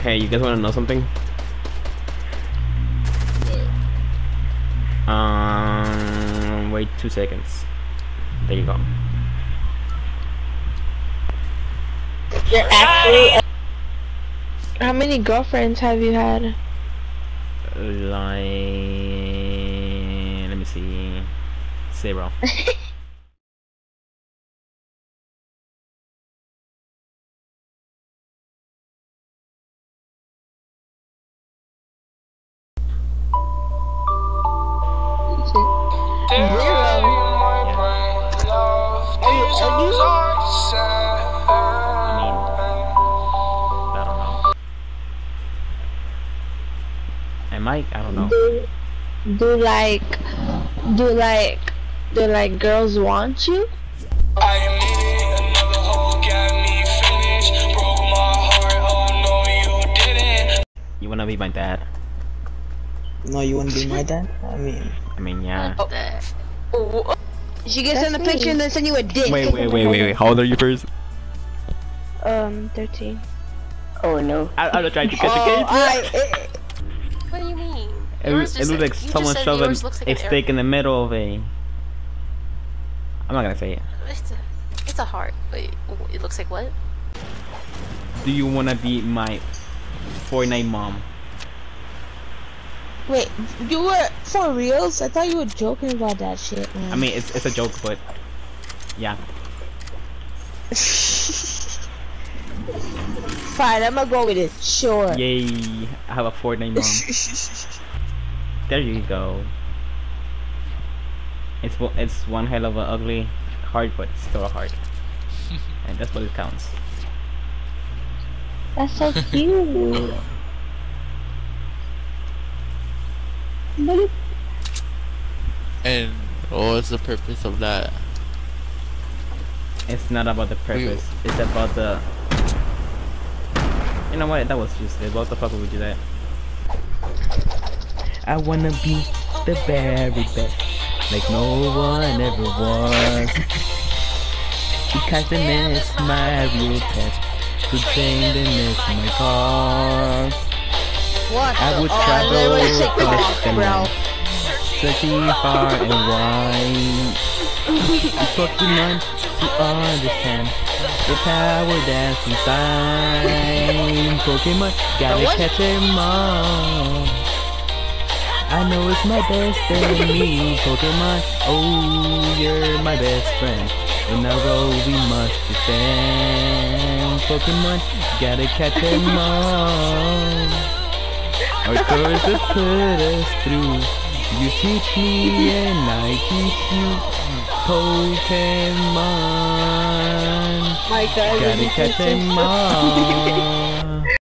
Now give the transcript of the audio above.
Hey, you guys want to know something? What? Wait 2 seconds. There you go. You're actually. How many girlfriends have you had? Like, let me see. 0. I don't know. Do like girls want you? I admit another hoe got me finished. Broke my heart, oh no you didn't. You wanna be my dad? No, you wanna be my dad? I mean, Yeah. She gets in the picture and then send you a dick. Wait. How old are you first? 13. Oh no. I'm not trying to catch a case. What do you mean? It looks like someone shoved a stick in the middle of a... I'm not gonna say it. It's a heart. Wait, it looks like what? Do you wanna be my Fortnite mom? Wait, you were for reals? I thought you were joking about that shit, man. I mean, it's a joke, but yeah. Fine, I'm gonna go with it. Sure. Yay! I have a Fortnite mom. There you go. It's one hell of an ugly heart, but it's still a heart, and that's what it counts. That's so cute. And what's the purpose of that? It's not about the purpose. It's about the. You know what? That was just it. What the fuck would we do that? I wanna be the very best, like no one ever was. Because the is my real test. To train the is my cause. What? I would travel across the land, searching far and wide. It's Pokemon to understand the power that's inside. Pokemon, gotta catch them all. I know it's my best enemy, Pokemon. Oh, you're my best friend. In a row we must defend. Pokemon, gotta catch them all. Our tours have put us through. You teach me and I teach you. Pokemon, My God, gotta catch them all.